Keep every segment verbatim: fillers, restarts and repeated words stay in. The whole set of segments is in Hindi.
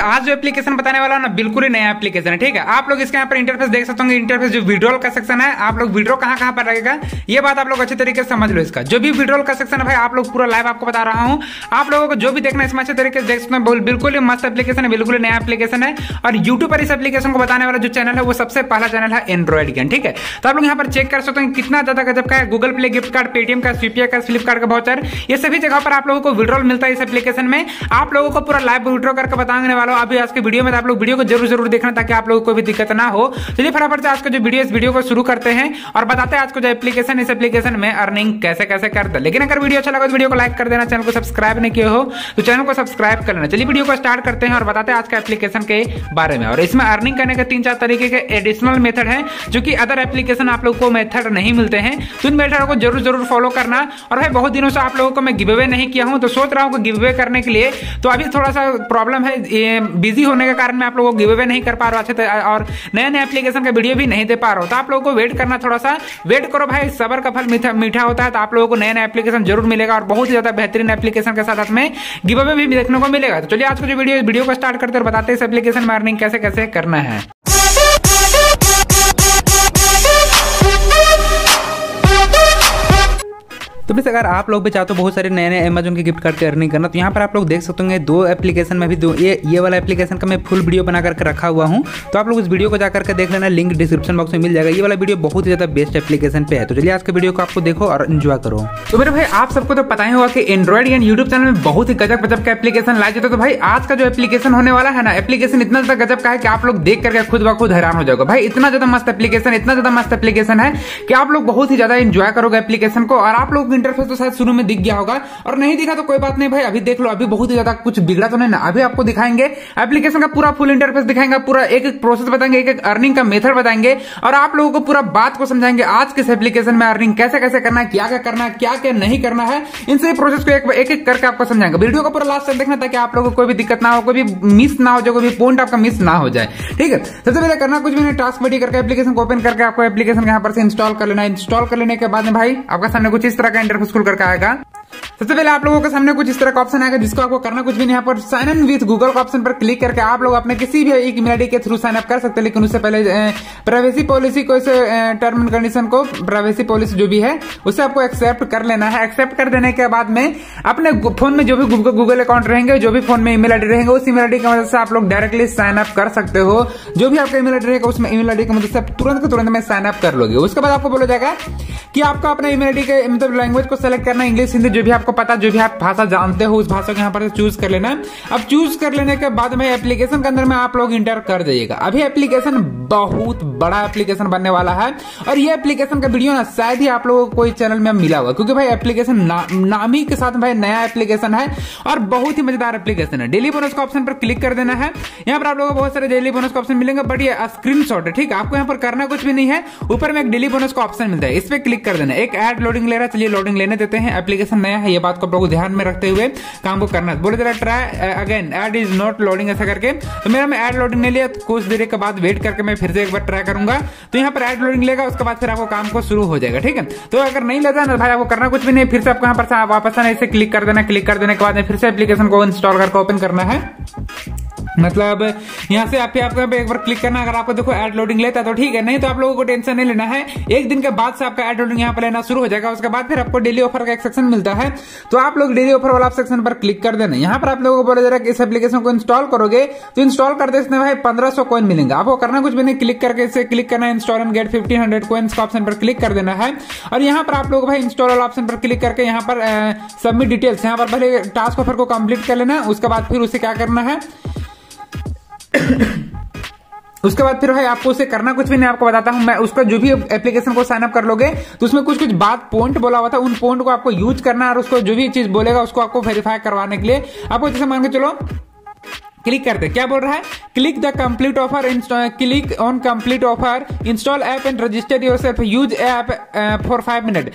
आज जो एप्लीकेशन बताने वाला हूं ना बिल्कुल ही नया एप्लीकेशन है। ठीक है, आप लोग इसके यहाँ पर इंटरफेस देख सकते होंगे। इंटरफेस जो विड्रॉल का सेक्शन है, आप लोग विड्रॉ कहां कहां पर लगेगा ये बात आप लोग अच्छे तरीके से समझ लो। इसका जो भी विड्रॉल का सेक्शन है भाई, आप लोग पूरा लाइव आपको बता रहा हूं। आप लोगों को जो भी देखना है इसमें अच्छे तरीके से देख सकते हैं। बिल्कुल ही मस्त एप्लीकेशन है, बिल्कुल नया एप्लीकेशन है। और यूट्यूब पर इस एप्लीकेशन को बताने वाला जो चैनल है वो सबसे पहला चैनल है एंड्रॉइड ज्ञान। ठीक है, तो आप लोग यहाँ पर चेक कर सकते हैं कितना ज्यादा गजब का है। Google Play gift card, Paytm का, स्वीपिया का, फ्लिपकार्ट का वाउचर, ये सभी जगह पर आप लोगों को विड्रॉल मिलता है इस एप्लीकेशन में। आप लोगों को पूरा लाइव विड्रॉ करके बताने वाला हूं अभी आज के वीडियो में। आप लोग वीडियो को जरूर जरूर देखना ताकि आप लोगों को कोई भी दिक्कत ना हो। चलिए फटाफट से आज का जो वीडियो इस वीडियो को शुरू करते हैं और बताते हैं आज को जो एप्लीकेशन, इस एप्लीकेशन में अर्निंग कैसे कैसे करते हैं। लेकिन अगर वीडियो अच्छा लगा तो वीडियो को लाइक कर देना, चैनल को सब्सक्राइब नहीं किया हो तो चैनल को सब्सक्राइब कर लेना। चलिए वीडियो को स्टार्ट करते हैं और बताते हैं आज का एप्लीकेशन के बारे में। और इसमें अर्निंग करने के तीन चार तरीके के एडिशनल मेथड है जो कि अदर एप्लीकेशन आप लोग को मेथड नहीं मिलते हैं। तो इन मेथड को जरूर जरूर फॉलो करना। और भाई बहुत दिनों से आप लोगों को मैं गिव अवे नहीं किया हूं तो सोच रहा हूं गिव अवे करने के लिए। तो अभी थोड़ा सा प्रॉब्लम है, बिजी होने के कारण मैं आप लोगों को गिव अवे नहीं कर पा रहा अच्छे और नए नए एप्लीकेशन का वीडियो भी नहीं दे पा रहा हूं। तो आप लोगों को वेट करना, थोड़ा सा वेट करो भाई, सबर का फल मीठा मीठा होता है। तो आप लोगों को नए नए एप्लीकेशन जरूर मिलेगा और बहुत ही ज्यादा बेहतरीन एप्लीकेशन के साथ में गिव अवे भी देखने को मिलेगा। तो चलिए आज का जो वीडियो वीडियो को स्टार्ट करते और बताते हैं इस एप्लीकेशन में अर्निंग कैसे कैसे करना है। तो प्लीज अगर आप लोग भी चाहते हो बहुत सारे नए नए अमेजन के गिफ्ट कार्ड की अर्निंग करना तो यहाँ पर आप लोग देख सकते होंगे दो एप्लीकेशन में भी दो ये ये वाला एप्लीकेशन का मैं फुल वीडियो बना करके रखा हुआ हूँ। तो आप लोग उस वीडियो को जाकर के देख लेना, लिंक डिस्क्रिप्शन बॉक्स में मिल जाएगा। ये वाला वीडियो बहुत ही ज्यादा बेस्ट एप्लीकेशन पे है। तो चलिए आज के वीडियो को आपको देखो और एंजॉय करो। तो मेरे भाई आप सबको तो पता ही होगा कि एंड्रॉइड एंड यूट्यूब चैनल में बहुत ही गजब गजब का एप्लीकेशन लाए जाते। तो भाई आज का जो एप्लीकेशन होने वाला है ना, एप्लीकेशन इतना ज्यादा गजब का है कि आप लोग देख करके खुद ब खुद हैरान हो जाओगे। भाई इतना ज्यादा मस्त एप्लीकेशन, इतना ज्यादा मस्त एप्लीकेशन है कि आप लोग बहुत ही ज्यादा एंजॉय करोगे एप्लीकेशन को। और आप लोग इंटरफेस तो शायद शुरू में दिख गया होगा और नहीं दिखा तो कोई बात नहीं भाई, अभी देख लो। अभी बहुत ही ज्यादा कुछ बिगड़ा तो नहीं ना, अभी आपको दिखाएंगे एप्लीकेशन का पूरा फुल इंटरफेस दिखाएंगे, पूरा एक एक प्रोसेस बताएंगे, एक एक अर्निंग का मेथड बताएंगे और आप लोगों को पूरा बात को समझाएंगे आज के एप्लीकेशन में अर्निंग कैसे कैसे करना है, क्या क्या करना है, क्या क्या नहीं करना है। इन सभी प्रोसेस को एक एक, एक करके आपको समझाएंगे। वीडियो को पूरा लास्ट तक देखना ताकि आप लोगों को कोई भी दिक्कत ना हो, कोई भी मिस ना हो जाए, कोई भी पॉइंट आपका मिस ना हो जाए। ठीक है, सबसे पहले करना कुछ भी नहीं, टास्क बडी करके एप्लीकेशन को ओपन करके आपको एप्लीकेशन यहाँ पर से इंस्टॉल कर लेना है। इंस्टॉल कर लेने के बाद में भाई आपका सामने कुछ इस तरह का इंटरफेस खुल करके आएगा। सबसे पहले आप लोगों के सामने कुछ इस तरह का ऑप्शन आएगा जिसको आपको करना कुछ भी नहीं, यहाँ पर साइन इन विथ गूगल का ऑप्शन पर क्लिक करके आप लोग अपने किसी भी एक ईमेल आईडी के थ्रू साइन अप कर सकते हैं। लेकिन उससे पहले प्राइवेसी पॉलिसी को, इसे टर्म एंड कंडीशन को, प्राइवेसी पॉलिसी जो भी है उसे आपको एक्सेप्ट कर लेना है। एक्सेप्ट कर देने के बाद में अपने फोन में जो भी गूगल अकाउंट रहेंगे, जो भी फोन में ईमेल आईडी रहेंगे, उस ईमेल आईडी की मदद से आप लोग डायरेक्टली साइन अप कर सकते हो। जो भी आपका ईमेल आईडी रहेगा उसमें ईमेल आईडी की मदद से तुरंत के तुरंत में साइन अप कर लोगे। उसके बाद आपको बोला जाएगा कि आपका अपना ईमेल आईडी के मतलब लैंग्वेज को सेलेक्ट करना, इंग्लिश, हिंदी, जो भी आपको पता, जो भी आप भाषा जानते हो उस भाषा को यहाँ पर चूज कर लेना। अब चूज कर लेने के बाद में एप्लीकेशन के अंदर में आप लोग इंटर कर जाइएगा। अभी एप्लीकेशन बहुत बड़ा एप्लीकेशन बनने वाला है और ये एप्लीकेशन का वीडियो ना शायद ही आप लोगों को कोई चैनल में मिला होगा, क्योंकि भाई एप्लीकेशन ना, नाम ही के साथ भाई नया एप्लीकेशन है और बहुत ही मजेदार एप्लीकेशन है। डेली बोनस का ऑप्शन पर क्लिक कर देना है। यहाँ पर आप लोगों को बहुत सारे डेली बोनस का ऑप्शन मिलेंगे, बट ये स्क्रीनशॉट है। ठीक है, आपको यहाँ पर करना कुछ भी नहीं है, ऊपर में एक डेली बोनस का ऑप्शन मिलता है, इस पर क्लिक कर देना। एक एड लोडिंग ले रहा है, चलिए लोडिंग लेने देते हैं। एप्लीकेशन नया है, ये बात को आप लोगों को ध्यान में रखते हुए काम को करना है। बोले जरा try again ad is not loading, ऐसा करके। तो मेरा मैं एड लोडिंग ले लिया, कुछ देर के बाद वेट करके मैं फिर से एक बार ट्राई करूंगा। तो यहाँ पर एड लोडिंग लेगा, उसके बाद फिर आपको काम को शुरू हो जाएगा। ठीक है, तो अगर नहीं लेता ना भाई, आपको करना कुछ भी नहीं, फिर से आपको यहाँ पर वापस आना, इसे क्लिक कर देना। क्लिक कर देने के बाद फिर से एप्लीकेशन को इंस्टॉल करके ओपन करना है। मतलब यहाँ से आप आपको एक बार क्लिक करना। अगर आपको देखो एड लोडिंग लेता है तो ठीक है, नहीं तो आप लोगों को टेंशन नहीं लेना है। एक दिन के बाद से आपका एड लोडिंग यहाँ पर लेना शुरू हो जाएगा। उसके बाद फिर आपको डेली ऑफर का एक सेक्शन मिलता है, तो आप लोग डेली ऑफर वाला सेक्शन पर क्लिक कर देना। यहाँ पर आप लोगों को बोला जा रहा है कि इस एप्लीकेशन को इंस्टॉल करोगे तो इंस्टॉल करते इसमें भाई पंद्रह सौ कॉइन मिलेंगे। आपको करना कुछ भी नहीं, क्लिक करके इसे क्लिक करना है, install and get fifteen hundred coins का ऑप्शन पर क्लिक कर देना है। और यहाँ पर आप लोग भाई इंस्टॉल वाला ऑप्शन पर क्लिक करके यहाँ पर सबमिट डिटेल्स, यहाँ पर पहले टास्क ऑफर को कंप्लीट कर लेना। उसके बाद फिर उसे क्या करना है उसके बाद फिर भाई आपको उसे करना कुछ भी नहीं, आपको बताता हूं मैं। उसका जो भी एप्लीकेशन को साइन अप कर लोगे तो उसमें कुछ कुछ बात पॉइंट बोला हुआ था, उन पॉइंट को आपको यूज करना है और उसको जो भी चीज बोलेगा उसको आपको वेरीफाई करवाने के लिए आपको जैसे मान के चलो क्लिक करते, क्या बोल रहा है, click the complete offer, click on complete offer, install app and register yourself, use app for five minute,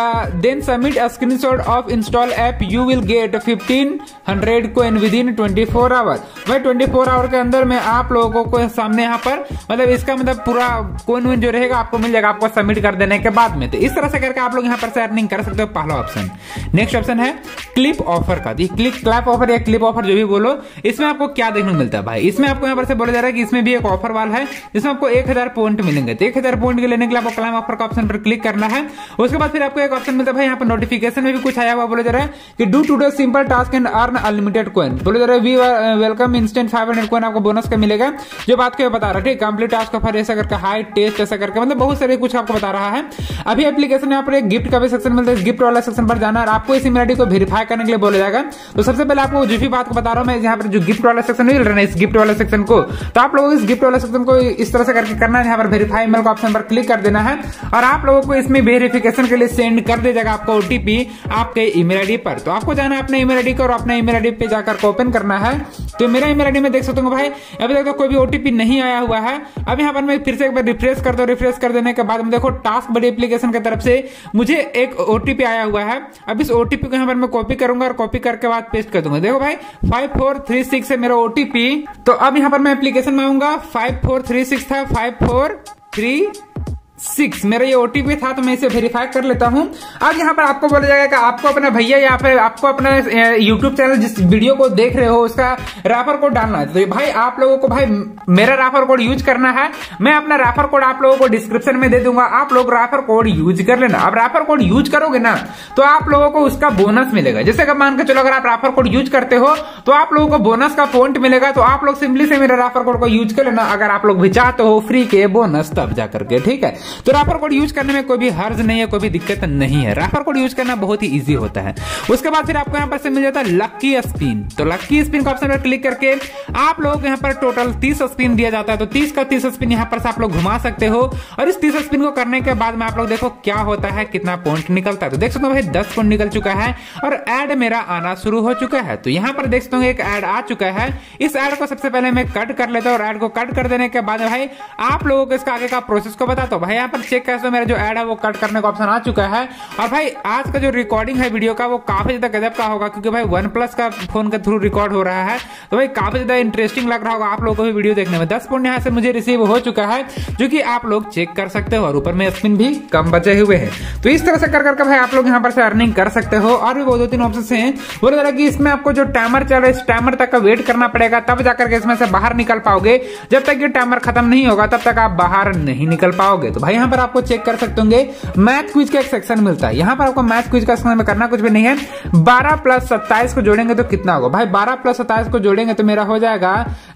then submit a screenshot of install app, you will get fifteen hundred coin within twenty four hour. भाई ट्वेंटी फोर आवर के अंदर में आप लोगों को सामने यहाँ पर मतलब इसका मतलब पूरा कोइन विन जो रहेगा आपको मिल जाएगा, आपको सबमिट कर देने के बाद में। तो इस तरह से करके आप लोग यहाँ पर से अर्निंग कर सकते हो, पहला ऑप्शन। नेक्स्ट ऑप्शन है क्लिप ऑफर का। क्लिक क्लैप ऑफर या क्लिप ऑफर जो भी बोलो, इसमें आपको क्या देखने को मिलता है भाई, इसमें आपको यहाँ पर से बोला जा रहा है कि इसमें भी एक ऑफर वाला है जिसमें आपको एक हजार पॉइंट मिलेंगे। तो एक हजार पॉइंट के लेने के लिए आपको क्लाइम ऑफर का ऑप्शन पर क्लिक करना है। उसके बाद फिर आपको एक ऑप्शन मिलता है भाई यहाँ पर नोटिफिकेशन में भी कुछ आया हुआ, बोला जा रहा है कि do today simple task and earn unlimited coin. बोला जा रहा है we welcome instant five hundred coin आपको बोनस का मिलेगा, जो बात को बता रहा है। ठीक, कंप्लीट टास्क ऑफर ऐसा करके, हाई टेस्ट ऐसा करके, मतलब बहुत सारे कुछ आपको बता रहा है। अभी एप्लीकेशन में यहाँ पर एक गिफ्ट का भी सेक्शन मिलता है, इस गिफ्ट वाला सेक्शन पर जाना और आपको इस ईमेल आईडी को वेरीफाई करने के लिए बोला जाएगा। तो सबसे पहले आपको जो भी बात को बता रहा हूं मैं, यहाँ पर जो गिफ्ट वाला सेक्शन मिल रहा है इस गिफ्ट वाला सेक्शन को, तो आप लोगों को इस गिफ्ट वाला सेक्शन को इस तरह से करके करना है, यहाँ पर वेरीफाई ईमेल का ऑप्शन पर क्लिक कर देना है और आप लोगों को इसमें वेरिफिकेशन के लिए सेंड कर दे जाएगा आपको ओटीपी आपके ईमेल आईडी पर। तो आपको जाना है अपने ईमेल आईडी को और अपने ईमेल आईडी पे जाकर ओपन करना है। तो मेरा ईमेल आईडी में देख सकते हो भाई अभी तक तो कोई भी ओटीपी नहीं आया हुआ है। अब यहाँ पर मैं फिर से एक बार रिफ्रेश कर दो, रिफ्रेश कर देने के बाद में देखो टास्क बड़ी एप्लीकेशन की तरफ से मुझे एक ओटीपी आया हुआ है। अब इस ओटीपी को यहाँ पर मैं कॉपी करूंगा और कॉपी करके बाद पेस्ट कर दूंगा। देखो भाई फाइव फोर थ्री सिक्स है मेरा ओटीपी। तो अब यहाँ पर मैं एप्लीकेशन में आऊंगा, फाइव फोर थ्री सिक्स था, फाइव फोर थ्री सिक्स मेरा ये ओटीपी था, तो मैं इसे वेरीफाई कर लेता हूं। अब यहाँ पर आपको बोला जाएगा कि आपको अपना भैया या फिर आपको अपना यूट्यूब चैनल जिस वीडियो को देख रहे हो उसका रेफर कोड डालना है। तो भाई आप लोगों को भाई मेरा रेफर कोड यूज करना है, मैं अपना रेफर कोड आप लोगों को डिस्क्रिप्शन में दे दूंगा, आप लोग रेफर कोड यूज कर लेना। अब रेफर कोड यूज करोगे ना तो आप लोगों को उसका बोनस मिलेगा। जैसे कि मान के चलो अगर आप रेफर कोड यूज करते हो तो आप लोगों को बोनस का पॉइंट मिलेगा। तो आप लोग सिंपली से मेरा रेफर कोड को यूज कर लेना अगर आप लोग भी चाहते हो फ्री के बोनस तब जाकर के, ठीक है। तो रेफर कोड यूज करने में कोई भी हर्ज नहीं है, कोई भी दिक्कत नहीं है, रेफर कोड यूज करना बहुत ही इजी होता है। उसके बाद फिर आपको यहाँ पर से मिल जाता है लक्की स्पिन। तो लक्की स्पिन का ऑप्शन पर क्लिक करके आप लोगों को यहाँ पर टोटल तीस स्पिन दिया जाता है। तो तीस का तीस स्पिन यहाँ पर से आप लोग घुमा सकते हो और इस तीस स्पिन को करने के बाद में आप लोग देखो क्या होता है, कितना पॉइंट निकलता है। तो देख सकते हो भाई दस पॉइंट निकल चुका है और एड मेरा आना शुरू हो चुका है। तो यहाँ पर देख सकते हो एक एड आ चुका है। इस एड को सबसे पहले मैं कट कर लेता हूँ और एड को कट कर देने के बाद भाई आप लोगों को इसका आगे का प्रोसेस को बताता हूँ। भाई यहाँ पर चेक कर मेरा जो एड है वो कट करने का ऑप्शन आ चुका है और भाई आज का जो रिकॉर्डिंग है वीडियो का वो काफी ज्यादा गजब का होगा, क्योंकि भाई वन प्लस का फोन के थ्रू रिकॉर्ड हो रहा है। तो भाई काफी ज्यादा इंटरेस्टिंग लग रहा होगा आप लोगों को भी वीडियो देखने में। दस पॉइंट यहाँ से मुझे रिसीव हो चुका है जो कि आप लोग चेक कर सकते हो और ऊपर में स्पिन भी कम बचे हुए हैं। तो इस तरह से कर करके भाई आप लोग यहाँ पर से अर्निंग कर सकते हो। और भी बहुत दो तीन ऑप्शन हैं, बोले जा रहा है कि इसमें आपको जो टाइमर चल रहा है इस टाइमर तक का वेट करना पड़ेगा, तब जाकर के इसमें से बाहर निकल पाओगे। जब तक ये टाइमर खत्म नहीं होगा तब तक आप बाहर नहीं निकल पाओगे। तो भाई यहाँ पर आपको चेक कर सकते होंगे मैथ क्विज का एक सेक्शन मिलता है। यहाँ पर आपको मैथ क्विज का सेक्शन में करना कुछ भी नहीं है। बारह प्लस सत्ताईस को जोड़ेंगे तो कितना होगा भाई, बारह प्लस सत्ताईस को जोड़ेंगे तो मेरा हो जाएगा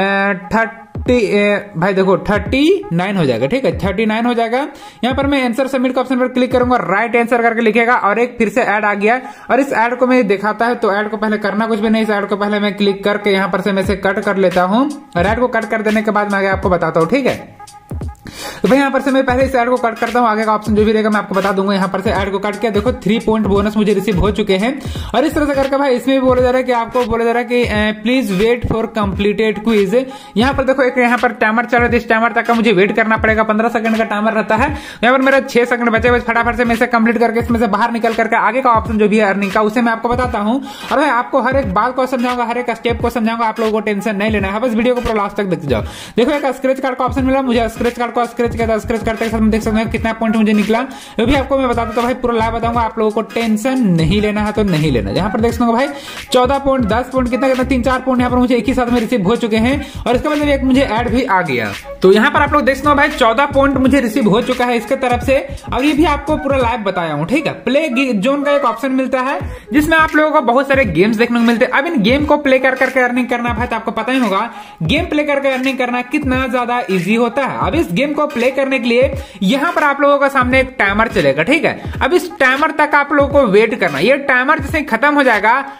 थर्टी, भाई देखो थर्टी नाइन हो जाएगा, ठीक है, थर्टी नाइन हो जाएगा। यहाँ पर मैं आंसर सबमिट का ऑप्शन पर क्लिक करूंगा, राइट आंसर करके लिखेगा और एक फिर से ऐड आ गया और इस ऐड को मैं दिखाता है। तो ऐड को पहले करना कुछ भी नहीं, इस ऐड को पहले मैं क्लिक करके यहाँ पर से मैं से कट कर लेता हूँ और ऐड को कट कर देने के बाद मैं आगे आपको बताता हूँ, ठीक है। तो भाई यहाँ पर से मैं पहले इस ऐड को कट करता हूँ, आगे का ऑप्शन जो भी रहेगा मैं आपको बता दूंगा। यहाँ पर से ऐड को कट किया, देखो थ्री पॉइंट बोनस मुझे रिसीव हो चुके हैं। और इस तरह से करके भाई इसमें भी बोला जा रहा है कि आपको बोला जा रहा है कि please wait for completed quiz. यहाँ पर देखो एक यहाँ पर टाइमर चल रहा है, इस टाइमर तक का मुझे वेट करना पड़ेगा, पंद्रह सेकंड का टाइमर रहता है। यहाँ पर मेरा छह सेकंड बचे हुए, फटाफट से मैं इसे कंप्लीट करके इसमें से बाहर निकल करके आगे का ऑप्शन जो भी है अर्निंग का उसे मैं आपको बताता हूँ। और भाई आपको हर एक बात को समझाऊंगा, हर एक स्टेप को समझाऊंगा, आप लोगों को टेंशन नहीं लेना है, बस वीडियो को पूरा लास्ट तक देखते जाओ। देखो एक स्क्रैच कार्ड का ऑप्शन मिला मुझे, स्क्रैच कार्ड को स्क्रैच किया, स्क्रैच करते देख सकते हैं कितना पॉइंट मुझे निकला। वो भी आपको मैं बता दूं तो भाई पूरा लाइव बताऊंगा, आप लोगों को टेंशन नहीं लेना है तो नहीं लेना। यहाँ पर देख सकते हो भाई चौदह पॉइंट, दस पॉइंट, कितना कितना तीन चार पॉइंट यहाँ पर मुझे एक ही साथ में रिसीव हो चुके हैं और इसके बाद एक मुझे ऐड भी आ गया। तो यहाँ पर आप लोग देख सकते हो भाई चौदह पॉइंट मुझे रिसीव हो चुका है इसके तरफ से और ये भी आपको पूरा लाइव बताया हूँ, ठीक है। प्ले जोन का एक ऑप्शन मिलता है जिसमें आप लोगों को बहुत सारे गेम्स देखने को मिलते हैं। अब इन गेम को प्ले कर करके अर्निंग करना भाई तो आपको पता ही होगा गेम प्ले करके अर्निंग करना कितना ज्यादा इजी होता है। अब इस गेम को प्ले करने के लिए यहाँ पर आप लोगों का सामने एक टाइमर चलेगा, ठीक है। अब इस टाइमर तक आप लोगों को वेट करना, ये टाइमर जैसे खत्म हो जाएगा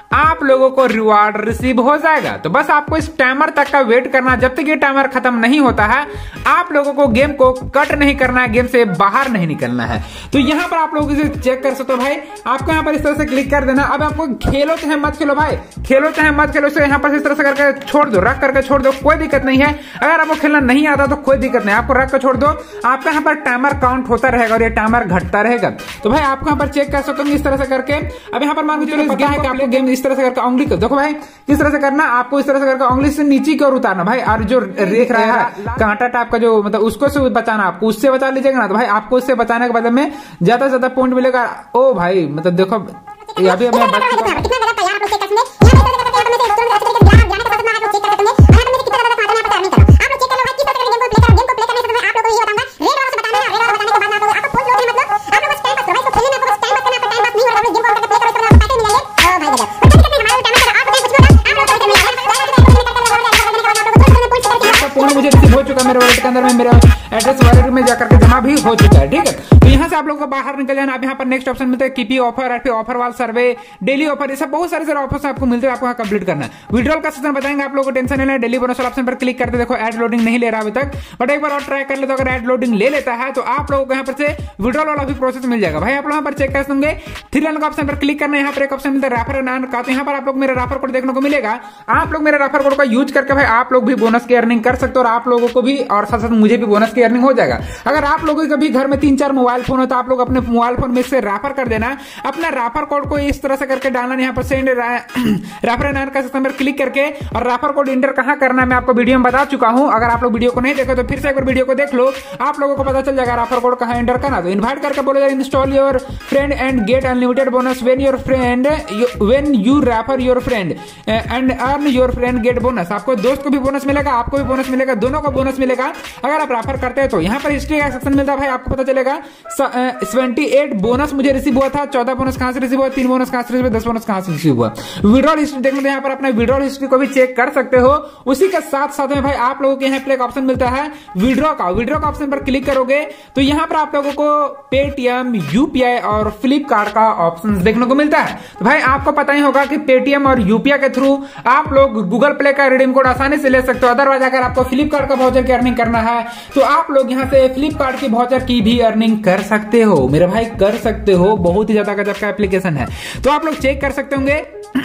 आप लोगों को रिवार्ड रिसीव हो जाएगा। तो बस आपको इस टाइमर तक का वेट करना, जब तक ये टाइमर खत्म नहीं होता है आप लोगों को गेम को कट नहीं करना है, गेम से बाहर नहीं निकलना है। तो यहाँ पर आप लोग इसे चेक कर सकते हो भाई, आपको यहाँ पर इस तरह से क्लिक कर देना। अब आपको खेलो चाहे मत खेलो भाई, खेलो चाहे मत खेलो, इसे यहाँ पर इस तरह से करके छोड़ दो, रख करके छोड़ दो, कोई दिक्कत नहीं है। अगर आपको खेलना नहीं आता तो कोई दिक्कत नहीं, आपको रख कर छोड़ दो, आपका यहाँ पर टाइमर काउंट होता रहेगा और ये टाइमर घटता रहेगा। तो भाई आपको यहाँ पर चेक कर सकते हो इस तरह से करके। अब यहाँ पर मान के चलो पता है कि आपको गेम इस तरह से करके उंगली को देखो भाई, किस तरह से करना, आपको इस तरह से करके उंगली से नीचे की ओर उतारना भाई, और जो देख रहा है कांटा टाइप का जो मतलब उसको से बचाना, आपको उससे बचा लीजिएगा ना। तो भाई आपको उससे बचाने के बदले में ज्यादा से ज्यादा पॉइंट मिलेगा। ओ भाई मतलब देखो अभी मैं बच चुका मुझे रिसीव हो चुका है, मेरे वॉलेट के अंदर में मेरे एड्रेस वॉलेट में जाकर के जमा भी हो चुका है। ठीक है, तो यहाँ से आप लोगों को बाहर निकल जाना। अब यहाँ पर नेक्स्ट ऑप्शन मिलता है कीपी ऑफर, फिर ऑफर वाल सर्वे, डेली ऑफर, ये सब बहुत सारे सारे ऑफर आपको मिलते हैं, आपको यहाँ कंप्लीट करना है। विड्रॉल का सेक्शन बताएंगे आप लोगों को, टेंशन नहीं लेना। डेली बोनस वाला ऑप्शन पर क्लिक करते देखो एड लोडिंग नहीं ले रहा अभी तक, बट एक बार और ट्राई कर ले तो अगर एड लोडिंग ले लेता है तो आप लोगों को यहाँ पर से विड्रॉल वाला भी प्रोसेस मिल जाएगा। भाई आप लोग यहाँ पर चेक कर देंगे, थ्री लाइन का ऑप्शन पर क्लिक करना है, यहाँ पर एक ऑप्शन मिलता है रेफर नाम का, तो यहाँ पर आप लोग मेरा रेफर कोड देखने को मिलेगा। आप लोग मेरे रेफर कोड का यूज करके भाई आप लोग भी बोनस की अर्निंग कर सकते हो, और आप लोगों को भी और साथ साथ मुझे भी बोनस की अर्निंग हो जाएगा। अगर आप लोगों के कभी घर में तीन चार मोबाइल फोन हो तो आप लोग अपने मोबाइल फोन में से रेफर कर देना, अपना रेफर कोड को इस तरह से करके डालना, यहाँ पर सेंड रेफर नाम का सिस्टम पर क्लिक करके, और रेफर कोड इंटर कहां करना है मैं आपको वीडियो में बता चुका हूं। अगर आप लोग वीडियो को नहीं देखे तो फिर से एक बार वीडियो को देख लो, आप लोगों को पता चल जाएगा रेफर कोड कहां एंटर करना। तो इनवाइट करके बोलेगा install your friend and get unlimited bonus when your friend when you refer your friend and earn your friend get bonus. आपको दोस्त को भी बोनस मिलेगा, आपको भी बोनस मिलेगा, दोनों को बोनस मिलेगा अगर आप रेफर करते हैं तो। यहाँ पर हिस्ट्री का सेक्शन मिलता है भाई, आपको पता चलेगा अठहत्तर बोनस मुझे रिसीव हुआ था, चौदह बोनस कहां से रिसीव हुआ, तीन बोनस कहां से रिसीव हुआ, दस बोनस कहां से रिसीव हुआ। विड्रॉल हिस्ट्री देखने तो यहाँ पर अपना विड्रॉल हिस्ट्री को भी चेक कर सकते हो। उसी के साथ साथ में भाई आप लोगों के यहाँ पर एक ऑप्शन मिलता है विड्रॉ का, विड्रॉ का ऑप्शन पर क्लिक करोगे तो यहाँ पर आप लोगों को पेटीएम, यूपीआई और फ्लिपकार्ट का ऑप्शन देखने को मिलता है। तो भाई आपको पता ही होगा कि पेटीएम और यूपीआई के थ्रू आप लोग गूगल प्ले का रिडीम कोड आसानी से ले सकते हो। अदरवाइज अगर आपको फ्लिपकार्ट का वाउचर की अर्निंग करना है तो आप लोग यहाँ से फ्लिपकार्ट की वाउचर की भी अर्निंग कर सकते हो मेरे भाई, कर सकते हो। बहुत ही ज्यादा गजब का एप्लीकेशन है, तो आप लोग चेक कर सकते होंगे।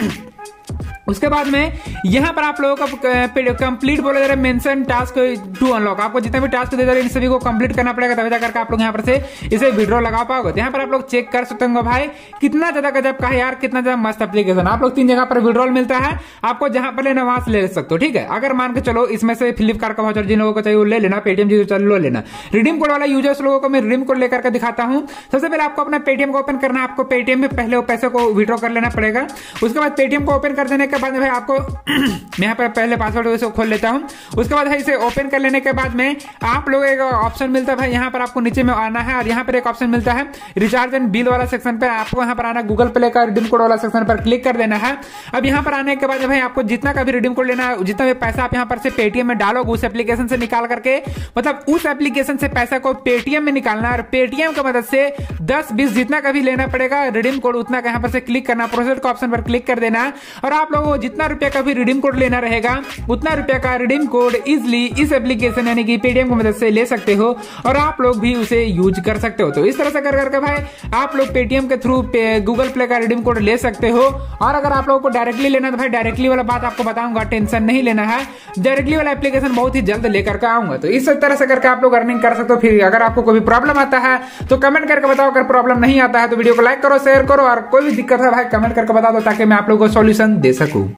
उसके बाद में यहाँ पर आप लोगों का कंप्लीट बोला जा रहा है मेंशन टास्क टू अनलॉक, आपको जितना भी टास्क दे जा रहे हैं इन सभी को कंप्लीट करना पड़ेगा, तभी जाकर आप लोग यहाँ पर से इसे विड्रॉ लगा पाओगे। तो यहाँ पर आप लोग चेक कर सकते होंगे भाई कितना ज्यादा गजब का है यार, कितना ज्यादा मस्त एप्लीकेशन। आप लोग तीन जगह पर विड्रॉल मिलता है, आपको जहां पर लेना वहां से ले सकते हो। ठीक है, अगर मान के चलो इसमें से फ्लिपकार्ट का वाउचर जिन लोगों को चाहिए वो ले लेना, पेटीएम जी चलो लेना। रिडीम कोड वाला यूजर्स लोगों को मैं रिडीम कोड लेकर के दिखाता हूँ। सबसे पहले आपको अपना पेटीएम को ओपन करना है, आपको पेटीएम में पहले पैसे को विड्रॉ कर लेना पड़ेगा। उसके बाद पेटीएम को ओपन कर देने के बाद भाई आपको मैं यहाँ पर पहले पासवर्ड इसे खोल लेता हूँ। उसके बाद इसे ओपन कर लेने के बाद में आप लोग एक ऑप्शन मिलता है भाई, यहाँ पर आपको नीचे में आना है और यहाँ पर एक ऑप्शन मिलता है रिचार्ज एंड बिल वाला सेक्शन पर, आपको यहाँ पर आना, गूगल प्ले का रिडीम कोड वाला सेक्शन पर क्लिक कर देना है। अब यहाँ पर आने के बाद भाई आपको जितना का भी रिडीम कोड लेना है, जितना भी पैसा आप यहाँ पर से पेटीएम में डालोगे उस एप्लीकेशन से निकाल करके, मतलब उस एप्लीकेशन से पैसा को पेटीएम में निकालना है और पेटीएम की मदद से दस बीस जितना का भी लेना पड़ेगा रिडीम कोड उतना का यहाँ पर से क्लिक करना, प्रोसेस का ऑप्शन पर क्लिक कर देना और आप लोगों को जितना रुपया का भी रिडीम कोड लेना रहेगा उतना रुपया का रिडीम कोड इजिली इस एप्लीकेशन यानी कि पेटीएम की मदद से ले सकते हो और आप लोग भी उसे यूज कर सकते हो। तो इस तरह से कर करके भाई आप लोग पेटीएम के थ्रू गूगल प्ले का रिडीम कोड ले सकते हो। और अगर आप लोगों को डायरेक्टली लेना है तो भाई डायरेक्टली वाला बात आपको बताऊंगा, टेंशन नहीं लेना है, डायरेक्टली वाला एप्लीकेशन बहुत ही जल्द लेकर के आऊंगा। तो इस तरह से करके आप लोग अर्निंग कर सकते हो। फिर अगर आपको कोई प्रॉब्लम आता है तो कमेंट करके बताओ, अगर प्रॉब्लम नहीं आता है तो वीडियो को लाइक करो, शेयर करो और कोई भी दिक्कत है भाई कमेंट करके बता दो ताकि मैं आप लोगों को सॉल्यूशन दे सकूं।